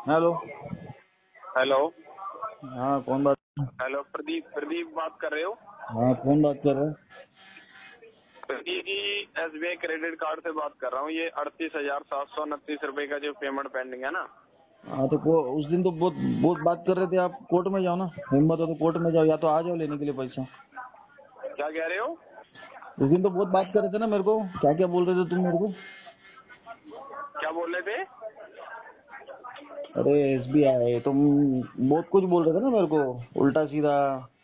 Hello. Hello. हाँ, कौन बात? हेलो, प्रदीप बात कर रहे हो? हाँ, कौन बात कर रहा है? Pradeep ji, SBI credit card से बात कर रहा हूँ। ये 38,729 रुपए का जो पेमेंट पेंडिंग है ना। हाँ, तो उस दिन तो बहुत बहुत बात कर रहे थे आप। कोर्ट में जाओ ना, हिम्मत हो तो कोर्ट में जाओ, या तो आ जाओ लेने के लिए पैसा। क्या कह रहे हो? उस दिन तो बहुत बात कर रहे थे ना मेरे को, क्या क्या बोल रहे थे तुम मेरे को? क्या बोल रहे थे? अरे SBI, तुम बहुत कुछ बोल रहे थे ना मेरे को, उल्टा सीधा।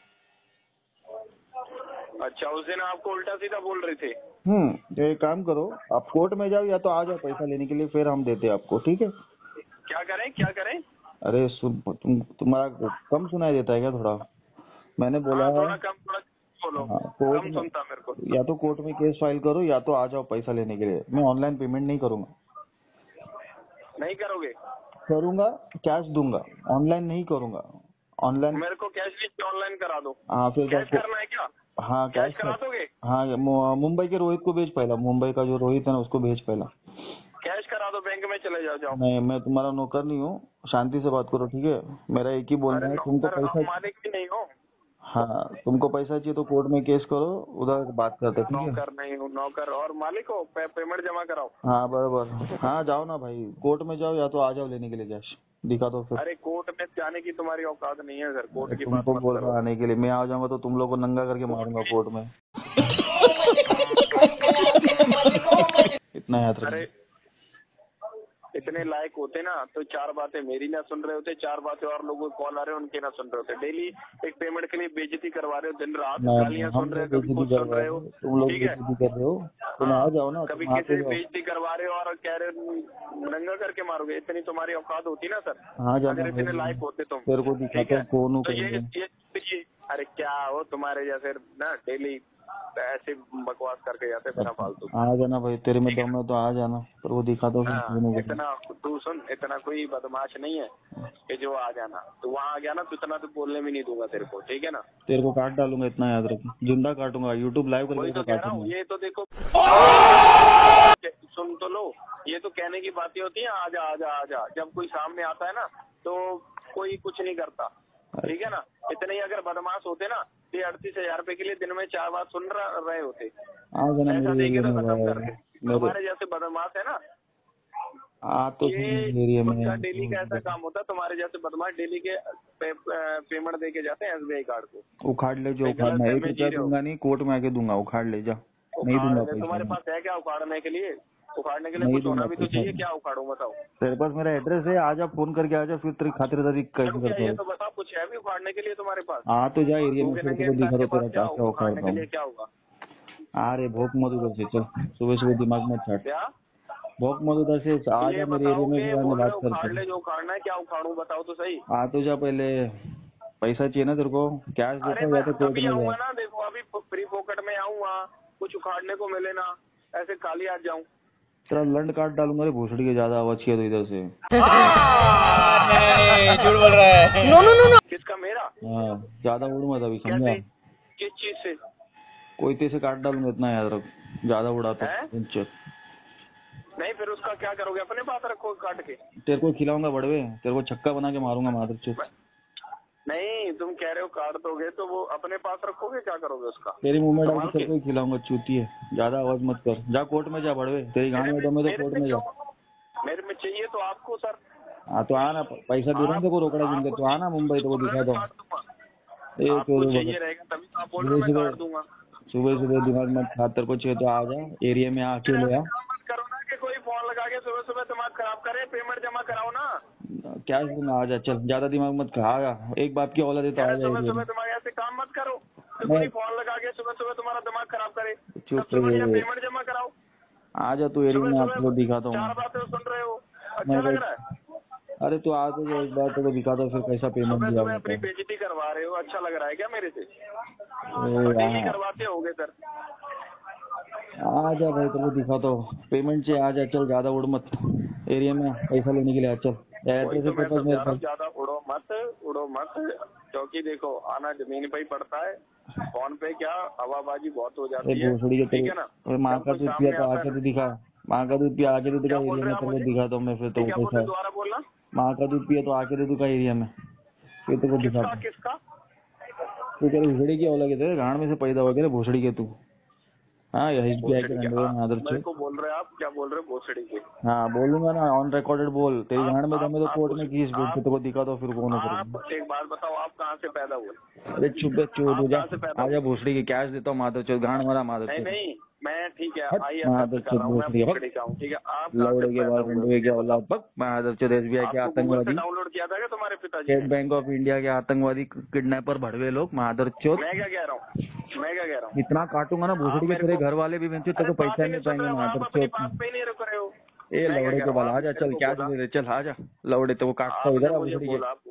अच्छा, उस दिन आपको उल्टा सीधा बोल रहे थे? तो एक काम करो, आप कोर्ट में जाओ या तो आ जाओ पैसा लेने के लिए, फिर हम देते आपको, ठीक है? क्या करें, क्या करें? अरे तुम्हारा कम सुनाई देता है क्या थोड़ा? मैंने बोला। हाँ, थोड़ा बोलो। हाँ, कोर्ट कम में सुनता मेरे को। या तो कोर्ट में केस फाइल करो या तो आ जाओ पैसा लेने के लिए। मैं ऑनलाइन पेमेंट नहीं करूंगा। नहीं करोगे? करूंगा, कैश दूंगा, ऑनलाइन नहीं करूंगा। ऑनलाइन। मेरे को कैश लीजिए, ऑनलाइन करा दो। हाँ, फिर कैश आपको। करना है क्या? हाँ, कैश कैश करा कर। दोगे? हाँ, मुंबई के रोहित को भेज पहला, मुंबई का जो रोहित है ना उसको भेज पहला। कैश करा दो, बैंक में चले जाओ। मैं तुम्हारा नौकर नहीं हूँ, शांति से बात करो, ठीक है? मेरा एक ही बोलना अरे है, तुमको नौकर, आप पैसा। मालिक भी नहीं हो। हाँ, तुमको पैसा चाहिए तो कोर्ट में केस करो, उधर बात करते, ठीक है? नौकर नहीं हूँ, नौकर और मालिक हो। पेमेंट जमा कराओ। हाँ, बराबर। हाँ, जाओ ना भाई, कोर्ट में जाओ या तो आ जाओ लेने के लिए कैश। दिखा दो फिर। अरे कोर्ट में जाने की तुम्हारी औकात नहीं है सर, अरे कोर्ट की बात तुमको मत बोल करो। रहा आने के लिए, मैं आ जाऊंगा तो तुम लोग को नंगा करके मारूंगा कोर्ट में। इतना याद अरे रखना। इतने लायक होते ना तो चार बातें मेरी ना सुन रहे होते, चार बातें और लोगों को कॉल आ रहे हैं उनके ना सुन रहे होते। डेली एक पेमेंट के लिए बेइज्जती करवा रहे हो, दिन रात नहीं नहीं, गालियां हम सुन रहे लोग हो, कभी बेइज्जती कुछ कर सुन रहे रहे हो। हो, तुम लोग ठीक है। बेइज्जती कर रहे हो। तुम आ हाँ, जाओ ना, कभी तुम आके किसी जाओ। बेइज्जती करवा रहे हो और कह रहे हो नंगा करके मारोगे। इतनी तुम्हारी औकात होती ना सर, आ जाना अगर इतने भाई, लायक होते तुम। तेरे को ठीक दिखाता है, हूँ कौन हूँ तो कहीं। ये अरे क्या हो तुम्हारे जैसे ना, डेली ऐसे बकवास करके जाते बिना फालतू। आ जाना भाई, तेरे में ठीक है दम है तो आ जाना, तेरे को दिखाता हूँ फिर हाँ, कौन हूँ कहीं। इतना तू सुन, इतना कोई बदमाश नहीं है कि जो आ जाना। तो वहाँ आ गया ना तो इतना तो बोलने भी नहीं दूंगा तेरे को, ठीक है ना? तेरे को काट डालूंगा, इतना याद रख, जिंदा काटूंगा, यूट्यूब लाइव करके वही तेरे तो को कह रहा हूँ, काटूंगा। ये तो देखो सुन तो लो। ये तो कहने की बातें होती है, आजा आजा आजा। जब कोई सामने आता है ना तो कोई कुछ नहीं करता, ठीक है ना? इतने ही अगर बदमाश होते ना तो 38,000 रुपए के लिए दिन में 4 बार सुन रहे होते। आ जाना ऐसा मेरे देखे एरिया तो में खत्म कर भाई, दे। मेरे। तुम्हारे जैसे बदमाश है ना, आ तो सही ये मेरे एरिया उनका डेली का ऐसा में। काम होता है। तुम्हारे जैसे बदमाश डेली के पेमेंट दे के जाते हैं SBI कार्ड को। उखाड़ ले जो भाई गलत उखाड़ना, है, 1 रुपया समझ रहे हो? दूंगा नहीं, कोर्ट में आके दूंगा, उखाड़ ले जा। नहीं उखाड़ दूंगा ले, पैसा तुम्हारे मैं। पास है क्या उखाड़ने के लिए? उखाड़ने के लिए नहीं कुछ होना दूंगा भी तो पैसा चाहिए। मैं। क्या उखाड़ू बताओ? तेरे पास मेरा एड्रेस है, आजा, फोन करके आजा, फिर तेरी खातिरदारी चलो कैसे क्या, करता ये हूँ। तो बताओ, कुछ है भी उखाड़ने के लिए तुम्हारे पास? आ तो जा एरिया में, भूखे फिर नंगे तेरे को इंसान दिखा के दो पास तेरा क्या क्या क्या उखाड़ने उखाड़ता के हूँ। लिए क्या होगा? अरे भोक मत उधर से, चल। सुबह सुबह दिमाग मत छाट। क्या भोक मत उधर से, आ ये जा मेरे एरिया में, बताओगे? फिर आने बोल रहे बात हो करते उखाड़ हैं। ले, जो उखाड़ना है क्या उखाड़ू बताओ तो सही। आ तो जा पहले। पैसा चाहिए ना तेरे को? कैश देता अरे हूँ मैं या तो कोर्ट तभी में जा। आऊंगा ना, देखो अभी फ्री पॉकेट में आऊँ, वहाँ कुछ उखाड़ने को मिले ना, ऐसे खाली आ जाऊं। तेरा लंड काट डालूंगा रे भोसड़ी के, ज्यादा आवाज किया तो इधर से। नहीं, झूठ बोल रहा है। No no no no. किसका? मेरा? हाँ, ज्यादा उड़ मत अभी, समझा? कैसे? किस चीज से? कोई तेरे से काट डालूंगा, इतना याद रख। ज्यादा उड़ा तो है? नहीं, फिर उसका क्या करोगे? अपने पास रखो काट के। तेरे को खिलाऊंगा बड़वे, तेरे को छक्का बना के मारूंगा माधर चुप। नहीं, तुम कह रहे हो काट दोगे तो वो अपने पास रखोगे, क्या करोगे उसका? तेरी मुंह में डाल के संभाल तेरे के। को ही खिलाऊंगा, चूती है। ज्यादा आवाज मत कर, जा कोर्ट में जा बड़वे, तेरी गांड में दम है तो मेरे कोर्ट में में जा। क्यों? मेरे में चाहिए तो आपको सर। हाँ तो आना, पैसा दे रहा हूँ तेरे को रोकड़ा जिनके, आपको तो आना मुंबई, तो वो बोल रहे दिखा हो दो। ना काट दूंगा। ए आपको चोरू चाहिए भगत, रहेगा तभी तो आप बोल रहे हो सुबह मैं सुबह काट दूंगा। सुबह सुबह दिमाग मत खा, तेरे को चाहिए तो आ जा एरिया में, फिर आके ले ऐसे आ। काम मत करो ना कि कोई फोन लगा के सुबह सुबह दिमाग खराब करे। पेमेंट जमा कराओ ना। कैश दूंगा, आ जा, चल, ज्यादा दिमाग मत खा, आ जा। एक बात की औलाद है तो कह आ रहे जा सुबह एरिया सुबह में। दिमाग ऐसे काम मत करो कि मैं कोई फोन लगा के सुबह सुबह तुम्हारा दिमाग खराब करे। चुप सबसे बढ़िया रहे, पेमेंट जमा कराओ। आ जा तू एरिया सुबह में, सुबह आपको दिखाता चार हूँ बातें सुन रहे हो, अच्छा मैं लग भाई। रहा है? अरे तू आ तो जा, एक बार तेरे को दिखाता हूँ, फिर कैसा पेमेंट सुबह दिया सुबह होता अपनी है। बेइज्जती करवा रहे हो, अच्छा लग रहा है क्या मेरे से? ए, और डेली करवाते होगे सर। आ जा भाई, तेरे को दिखाता हूँ पेमेंट से, आ जा, चल, ज्यादा उड़ मत। एरिया में पैसा लेने के लिए आ, चल। वही एड्रेस है तो तेरे मैं पास मेरे समझा रहा हूँ, पास। ज्यादा उड़ो मत। क्योंकि देखो, आना जमीन पे ही पड़ता है। फोन पे क्या हवाबाजी बहुत हो अरे जाती है, भोसड़ी के, ठीक तेरे है ना? अरे माँ जब का कोई दूध पिया सामने तो आता है आके ना। तो दिखा। माँ का दूध पिया, आके तो दिखा क्या बोल एरिया रहे में, हैं आप तेरे को मुझे? दिखाता हूँ मैं फिर ये तो क्या बोल रहे पैसा। हैं? दोबारा बोलना। माँ का दूध पिए तो आके दे दूंगा एरिया में, ये तो को दिखा। किसका किसका? तू तेरे भोसड़ी की औलाद है, गांड में से पैदा हो गया भोसड़ी के तू। हाँ यही SBI के रंडे में आदर मेरे को बोल रहे हैं आप, क्या बोल रहे हो? भोसड़ी के? हाँ बोलूंगा ना, ऑन रिकॉर्डेड बोल। तेरी गांड में दम है तो कोर्ट में केस भेज, तेरे को दिखा दो फिर कौन है। आप एक बात बताओ, आप कहाँ से पैदा हुए? अरे चुप बे, चोद हो जा, कहाँ से पैदा आजा भोसड़ी की कैश देता हूँ माधव चौथ, गांड मारा माधव नहीं चौथ। नहीं, मैं ठीक है आइए माधव कर रहा हूँ, मैं चौथ भोसड़ी का हूँ, ठीक है। आप कहाँ लौड़े से के पैदा बाद हुए? रंडुए के औलाद पक माधव चौथ SBI के आपको गूगल से आतंकवादी, डाउनलोड किया था क्या तुम्हारे पिताजी स्टेट ने? बैंक ऑफ इंडिया के आतंकवादी, किडनैपर, भड़वे लोग, माधव चौथ। मैं क्या कह रहा हूँ, मैं क्या कह रहा हूँ? इतना काटूंगा ना भोसड़ी के, मेरे तेरे को- घर वाले भी बेंचो तेरे को बात ही पहचान नहीं सुन पाएंगे रहे हो, आप माधव अपनी चौथ। बात पे ही नहीं रुक रहे हो। ए मैं क्या लौड़े कह के रहा हूँ? बाल, आजा आपने चल मेरे को कैश बोला- दे दे, चल आजा लौड़े, तो वो काटता आपने इधर आ मुझे भोसड़ी के। बोला